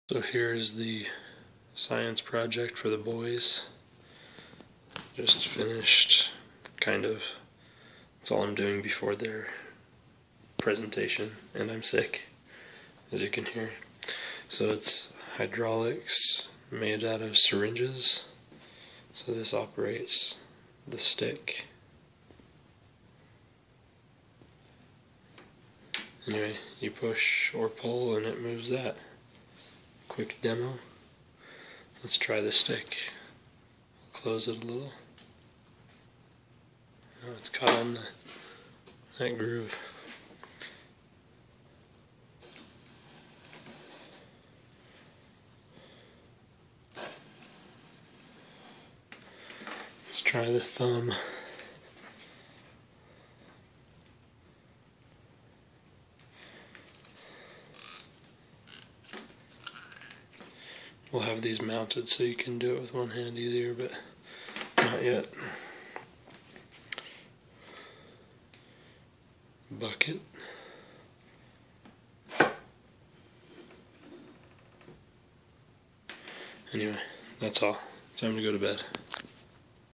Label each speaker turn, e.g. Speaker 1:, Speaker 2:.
Speaker 1: So here's the science project for the boys. Just finished, kind of. That's all I'm doing before their presentation, and I'm sick, as you can hear. So it's hydraulics made out of syringes. So this operates the stick. Anyway, you push or pull and it moves that. Quick demo. Let's try the stick. Close it a little. Oh, it's caught on that groove. Let's try the thumb. We'll have these mounted so you can do it with one hand easier, but not yet. Bucket. Anyway, that's all. Time to go to bed.